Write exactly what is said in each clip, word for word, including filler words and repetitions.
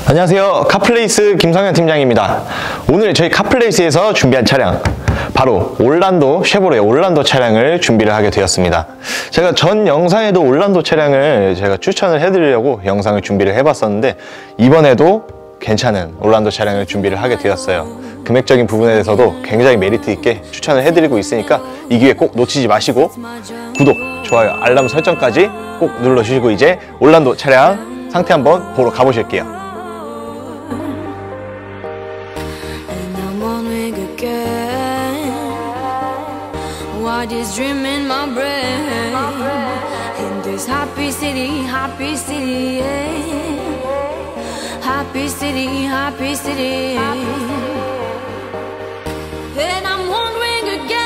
안녕하세요, 카플레이스 김성현 팀장입니다. 오늘 저희 카플레이스에서 준비한 차량, 바로 올란도 쉐보레 올란도 차량을 준비를 하게 되었습니다. 제가 전 영상에도 올란도 차량을 제가 추천을 해드리려고 영상을 준비를 해봤었는데, 이번에도 괜찮은 올란도 차량을 준비를 하게 되었어요. 금액적인 부분에 대해서도 굉장히 메리트 있게 추천을 해드리고 있으니까 이 기회 꼭 놓치지 마시고 구독, 좋아요, 알람 설정까지 꼭 눌러주시고 이제 올란도 차량 상태 한번 보러 가보실게요. This dream in my brain, in this happy city, happy city, yeah. Happy city, happy city, and I'm wondering again.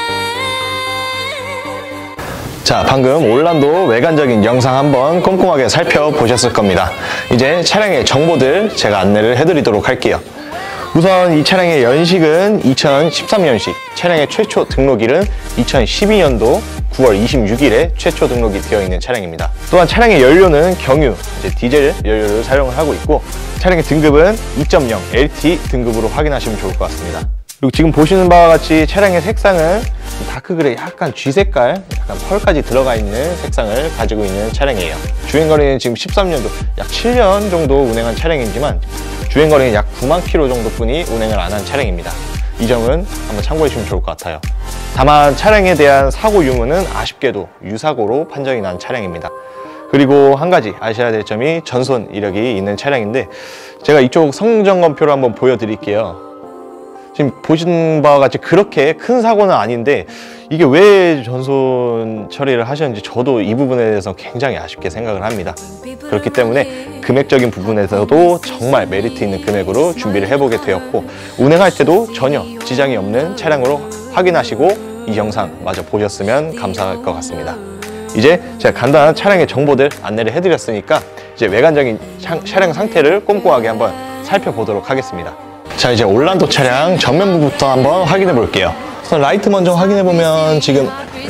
자, 방금 올란도 외관적인 영상 한번 꼼꼼하게 살펴보셨을 겁니다. 이제 차량의 정보들 제가 안내를 해드리도록 할게요. 우선 이 차량의 연식은 이천십삼 년식, 차량의 최초 등록일은 이천십이 년도 구월 이십육일에 최초 등록이 되어 있는 차량입니다. 또한 차량의 연료는 경유, 이제 디젤 연료를 사용을 하고 있고, 차량의 등급은 이 점 영 엘티 등급으로 확인하시면 좋을 것 같습니다. 그리고 지금 보시는 바와 같이 차량의 색상은 다크그레이, 약간 쥐색깔, 약간 펄까지 들어가 있는 색상을 가지고 있는 차량이에요. 주행거리는 지금 십삼 년도, 약 칠 년 정도 운행한 차량이지만 주행거리는 약 구만 킬로미터 정도뿐이 운행을 안 한 차량입니다. 이 점은 한번 참고해 주시면 좋을 것 같아요. 다만 차량에 대한 사고 유무는 아쉽게도 유사고로 판정이 난 차량입니다. 그리고 한 가지 아셔야 될 점이 전손 이력이 있는 차량인데, 제가 이쪽 성능점검표를 한번 보여드릴게요. 지금 보신 바와 같이 그렇게 큰 사고는 아닌데 이게 왜 전손 처리를 하셨는지 저도 이 부분에 대해서 굉장히 아쉽게 생각을 합니다. 그렇기 때문에 금액적인 부분에서도 정말 메리트 있는 금액으로 준비를 해보게 되었고, 운행할 때도 전혀 지장이 없는 차량으로 확인하시고 이 영상 마저 보셨으면 감사할 것 같습니다. 이제 제가 간단한 차량의 정보들 안내를 해드렸으니까 이제 외관적인 차량 상태를 꼼꼼하게 한번 살펴보도록 하겠습니다. 자, 이제 올란도 차량 전면부부터 한번 확인해 볼게요. 우선 라이트 먼저 확인해 보면 지금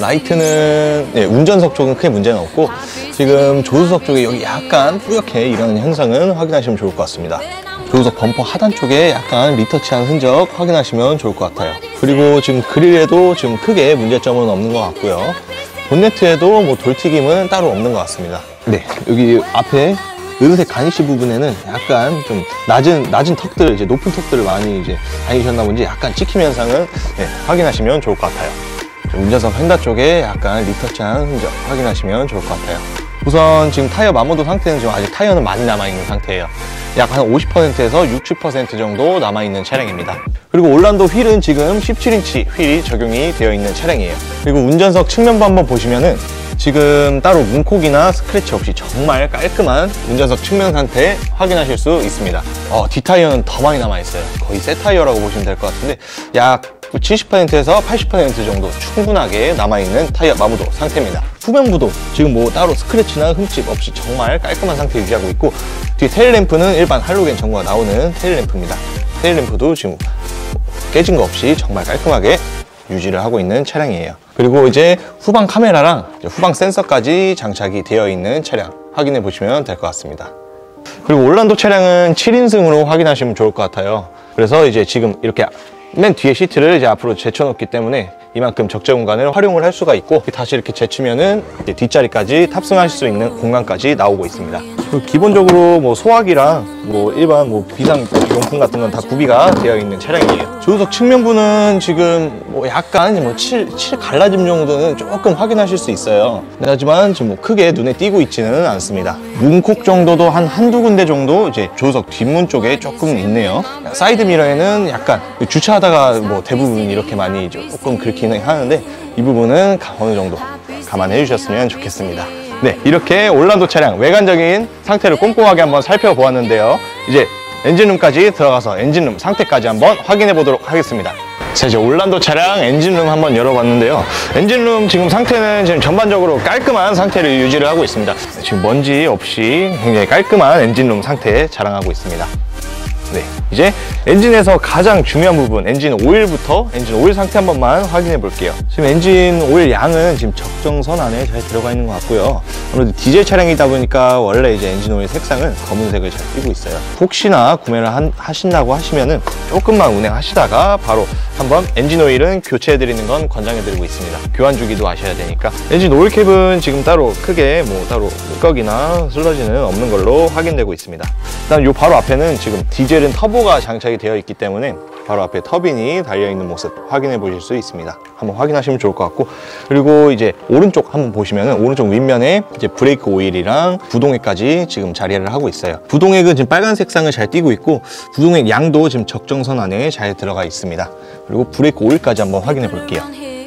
라이트는, 네, 운전석 쪽은 크게 문제는 없고, 지금 조수석 쪽에 여기 약간 뿌옇게 일어나는 현상은 확인하시면 좋을 것 같습니다. 조수석 범퍼 하단 쪽에 약간 리터치한 흔적 확인하시면 좋을 것 같아요. 그리고 지금 그릴에도 지금 크게 문제점은 없는 것 같고요. 본네트에도 뭐 돌튀김은 따로 없는 것 같습니다. 네, 여기 앞에 은색 가니쉬 부분에는 약간 좀 낮은 낮은 턱들, 이제 높은 턱들을 많이 이제 다니셨나 본지 약간 찍힘 현상은, 네, 확인하시면 좋을 것 같아요. 운전석 휀다 쪽에 약간 리터치한 흔적 확인하시면 좋을 것 같아요. 우선 지금 타이어 마모도 상태는 지금 아직 타이어는 많이 남아있는 상태예요. 약 한 오십 퍼센트에서 육십 퍼센트 정도 남아있는 차량입니다. 그리고 올란도 휠은 지금 십칠 인치 휠이 적용이 되어 있는 차량이에요. 그리고 운전석 측면부 한번 보시면은 지금 따로 문콕이나 스크래치 없이 정말 깔끔한 운전석 측면 상태 확인하실 수 있습니다. 어, 뒷타이어는 더 많이 남아있어요. 거의 새 타이어라고 보시면 될 것 같은데 약 칠십 퍼센트에서 팔십 퍼센트 정도 충분하게 남아있는 타이어 마모도 상태입니다. 후면부도 지금 뭐 따로 스크래치나 흠집 없이 정말 깔끔한 상태 유지하고 있고, 뒤에 테일램프는 일반 할로겐 전구가 나오는 테일램프입니다. 테일램프도 지금 깨진 거 없이 정말 깔끔하게 유지를 하고 있는 차량이에요. 그리고 이제 후방 카메라랑 이제 후방 센서까지 장착이 되어 있는 차량 확인해 보시면 될 것 같습니다. 그리고 올란도 차량은 칠 인승으로 확인하시면 좋을 것 같아요. 그래서 이제 지금 이렇게 맨 뒤에 시트를 이제 앞으로 제쳐놓기 때문에 이만큼 적재 공간을 활용을 할 수가 있고, 다시 이렇게 제치면은 이제 뒷자리까지 탑승하실 수 있는 공간까지 나오고 있습니다. 기본적으로 뭐 소화기랑 뭐 일반 뭐 비상 용품 같은 건 다 구비가 되어 있는 차량이에요. 조수석 측면부는 지금 뭐 약간 뭐 칠, 칠 갈라짐 정도는 조금 확인하실 수 있어요. 하지만 지금 뭐 크게 눈에 띄고 있지는 않습니다. 문콕 정도도 한 한두 군데 정도 이제 조수석 뒷문 쪽에 조금 있네요. 사이드 미러에는 약간 주차하다가 뭐 대부분 이렇게 많이 조금 긁히는 하는데 이 부분은 어느 정도 감안해 주셨으면 좋겠습니다. 네, 이렇게 올란도 차량 외관적인 상태를 꼼꼼하게 한번 살펴보았는데요. 이제 엔진룸까지 들어가서 엔진룸 상태까지 한번 확인해 보도록 하겠습니다. 자, 이제 올란도 차량 엔진룸 한번 열어봤는데요. 엔진룸 지금 상태는 지금 전반적으로 깔끔한 상태를 유지를 하고 있습니다. 지금 먼지 없이 굉장히 깔끔한 엔진룸 상태 자랑하고 있습니다. 네, 이제 엔진에서 가장 중요한 부분, 엔진 오일부터 엔진 오일 상태 한 번만 확인해 볼게요. 지금 엔진 오일 양은 지금 적정선 안에 잘 들어가 있는 것 같고요. 아무래도 디젤 차량이다 보니까 원래 이제 엔진 오일 색상은 검은색을 잘 띄고 있어요. 혹시나 구매를 한, 하신다고 하시면은 조금만 운행하시다가 바로 한번 엔진 오일은 교체해 드리는 건 권장해 드리고 있습니다. 교환 주기도 아셔야 되니까. 엔진 오일 캡은 지금 따로 크게 뭐 따로 물거기나 슬러지는 없는 걸로 확인되고 있습니다. 일단 요 바로 앞에는 지금 디젤은 터보가 장착이 되어 있기 때문에 바로 앞에 터빈이 달려있는 모습 확인해 보실 수 있습니다. 한번 확인하시면 좋을 것 같고, 그리고 이제 오른쪽 한번 보시면은 오른쪽 윗면에 이제 브레이크 오일이랑 부동액까지 지금 자리를 하고 있어요. 부동액은 지금 빨간 색상을 잘 띄고 있고 부동액 양도 지금 적정선 안에 잘 들어가 있습니다. 그리고 브레이크 오일까지 한번 확인해 볼게요.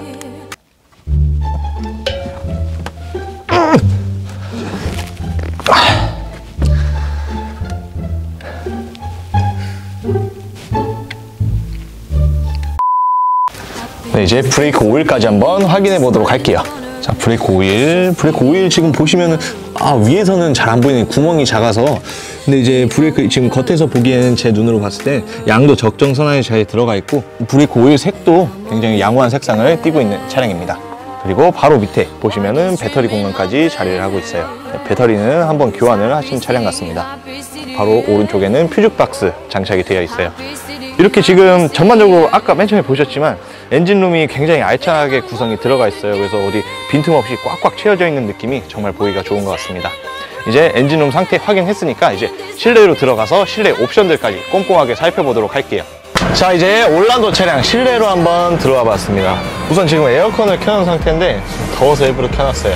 네, 이제 브레이크 오일까지 한번 확인해 보도록 할게요. 자, 브레이크 오일. 브레이크 오일 지금 보시면은, 아, 위에서는 잘 안 보이는 구멍이 작아서. 근데 이제 브레이크, 지금 겉에서 보기에는 제 눈으로 봤을 때 양도 적정선 안에 잘 들어가 있고, 브레이크 오일 색도 굉장히 양호한 색상을 띠고 있는 차량입니다. 그리고 바로 밑에 보시면은 배터리 공간까지 자리를 하고 있어요. 네, 배터리는 한번 교환을 하신 차량 같습니다. 바로 오른쪽에는 퓨즈 박스 장착이 되어 있어요. 이렇게 지금 전반적으로 아까 맨 처음에 보셨지만 엔진룸이 굉장히 알차게 구성이 들어가 있어요. 그래서 어디 빈틈없이 꽉꽉 채워져 있는 느낌이 정말 보기가 좋은 것 같습니다. 이제 엔진룸 상태 확인했으니까 이제 실내로 들어가서 실내 옵션들까지 꼼꼼하게 살펴보도록 할게요. 자, 이제 올란도 차량 실내로 한번 들어와 봤습니다. 우선 지금 에어컨을 켜놓은 상태인데 더워서 일부러 켜놨어요.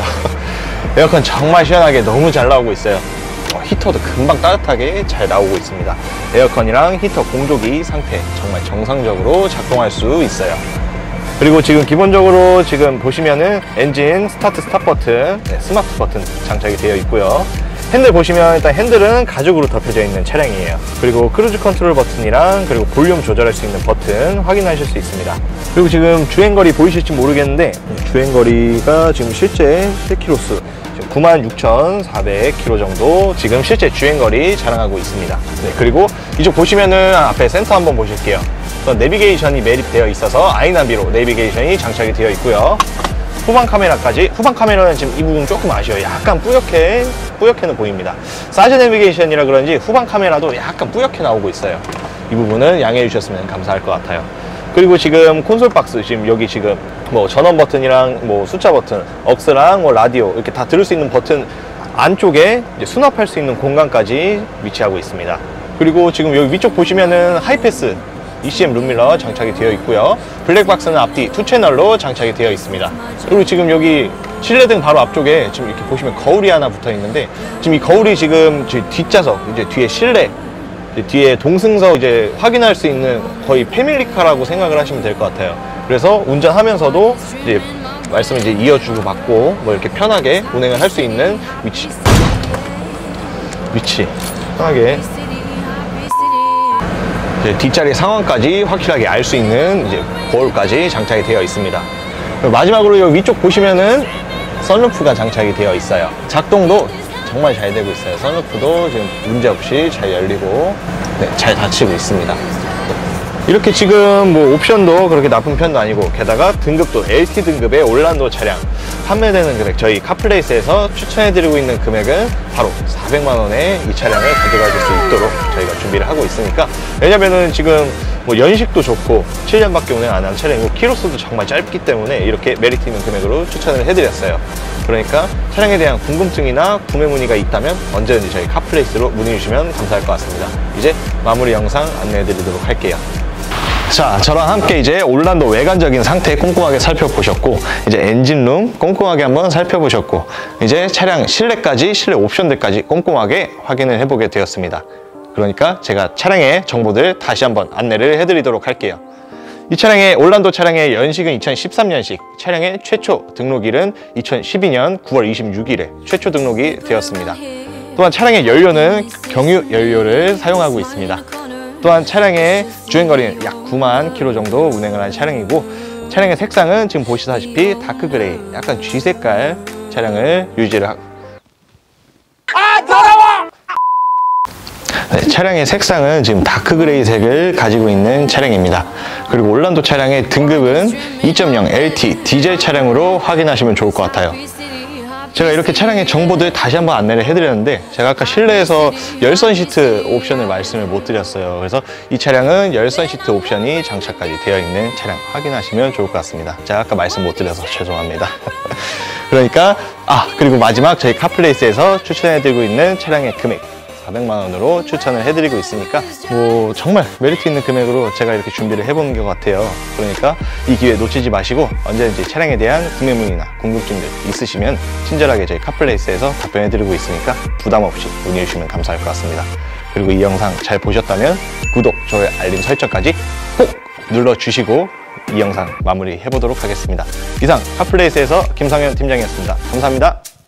에어컨 정말 시원하게 너무 잘 나오고 있어요. 히터도 금방 따뜻하게 잘 나오고 있습니다. 에어컨이랑 히터 공조기 상태 정말 정상적으로 작동할 수 있어요. 그리고 지금 기본적으로 지금 보시면은 엔진 스타트 스탑 버튼, 네, 스마트 버튼 장착이 되어 있고요. 핸들 보시면 일단 핸들은 가죽으로 덮여져 있는 차량이에요. 그리고 크루즈 컨트롤 버튼이랑 그리고 볼륨 조절할 수 있는 버튼 확인하실 수 있습니다. 그리고 지금 주행거리 보이실지 모르겠는데 주행거리가 지금 실제 킬로미터 구만 육천사백 킬로미터 정도 지금 실제 주행거리 자랑하고 있습니다. 네, 그리고 이쪽 보시면은 앞에 센터 한번 보실게요. 내비게이션이 매립되어 있어서 아이나비로 내비게이션이 장착이 되어 있고요. 후방 카메라까지. 후방 카메라는 지금 이 부분 조금 아쉬워요. 약간 뿌옇게 뿌옇게는 보입니다. 사이드 내비게이션이라 그런지 후방 카메라도 약간 뿌옇게 나오고 있어요. 이 부분은 양해해 주셨으면 감사할 것 같아요. 그리고 지금 콘솔 박스, 지금 여기 지금 뭐 전원 버튼이랑 뭐 숫자 버튼, 억스랑 뭐 라디오 이렇게 다 들을 수 있는 버튼 안쪽에 이제 수납할 수 있는 공간까지 위치하고 있습니다. 그리고 지금 여기 위쪽 보시면은 하이패스 이씨엠 룸밀러 장착이 되어 있고요. 블랙박스는 앞뒤 투 채널로 장착이 되어 있습니다. 그리고 지금 여기 실내등 바로 앞쪽에 지금 이렇게 보시면 거울이 하나 붙어 있는데, 지금 이 거울이 지금 뒷좌석, 이제 뒤에 실내, 이제 뒤에 동승석 이제 확인할 수 있는 거의 패밀리카라고 생각을 하시면 될 것 같아요. 그래서 운전하면서도 이제 말씀을 이제 이어주고 받고 뭐 이렇게 편하게 운행을 할 수 있는 위치, 위치 편하게. 이제 뒷자리 상황까지 확실하게 알 수 있는 이제 거울까지 장착이 되어 있습니다. 마지막으로 여기 위쪽 보시면은 선루프가 장착이 되어 있어요. 작동도 정말 잘 되고 있어요. 선루프도 지금 문제없이 잘 열리고, 네, 잘 닫히고 있습니다. 이렇게 지금 뭐 옵션도 그렇게 나쁜 편도 아니고, 게다가 등급도 엘티 등급의 올란도 차량 판매되는 금액, 저희 카플레이스에서 추천해드리고 있는 금액은 바로 사백만 원에 이 차량을 가져가실 수 있도록 저희가 준비를 하고 있으니까, 왜냐면은 지금 뭐 연식도 좋고 칠 년밖에 운행 안 한 차량이고 키로수도 정말 짧기 때문에 이렇게 메리트 있는 금액으로 추천을 해드렸어요. 그러니까 차량에 대한 궁금증이나 구매 문의가 있다면 언제든지 저희 카플레이스로 문의 주시면 감사할 것 같습니다. 이제 마무리 영상 안내해 드리도록 할게요. 자, 저랑 함께 이제 올란도 외관적인 상태 꼼꼼하게 살펴보셨고, 이제 엔진룸 꼼꼼하게 한번 살펴보셨고, 이제 차량 실내까지, 실내 옵션들까지 꼼꼼하게 확인을 해보게 되었습니다. 그러니까 제가 차량의 정보들 다시 한번 안내를 해드리도록 할게요. 이 차량의 올란도 차량의 연식은 이천십삼 년식, 차량의 최초 등록일은 이천십이 년 구월 이십육일에 최초 등록이 되었습니다. 또한 차량의 연료는 경유 연료를 사용하고 있습니다. 또한 차량의 주행거리는 약 구만 킬로미터 정도 운행을 한 차량이고, 차량의 색상은 지금 보시다시피 다크 그레이, 약간 쥐 색깔 차량을 유지를 하고, 아, 더러워! 네, 차량의 색상은 지금 다크 그레이 색을 가지고 있는 차량입니다. 그리고 올란도 차량의 등급은 이 점 영 엘티 디젤 차량으로 확인하시면 좋을 것 같아요. 제가 이렇게 차량의 정보들 다시 한번 안내를 해드렸는데 제가 아까 실내에서 열선 시트 옵션을 말씀을 못 드렸어요. 그래서 이 차량은 열선 시트 옵션이 장착까지 되어 있는 차량 확인하시면 좋을 것 같습니다. 제가 아까 말씀 못 드려서 죄송합니다. 그러니까 아 그리고 마지막 저희 카플레이스에서 추천해드리고 있는 차량의 금액 사백만 원으로 추천을 해드리고 있으니까 뭐 정말 메리트 있는 금액으로 제가 이렇게 준비를 해본 것 같아요. 그러니까 이 기회 놓치지 마시고 언제든지 차량에 대한 구매 문의나 궁금증들 있으시면 친절하게 저희 카플레이스에서 답변해드리고 있으니까 부담 없이 문의해 주시면 감사할 것 같습니다. 그리고 이 영상 잘 보셨다면 구독, 좋아요, 알림 설정까지 꼭 눌러주시고 이 영상 마무리 해보도록 하겠습니다. 이상 카플레이스에서 김성현 팀장이었습니다. 감사합니다.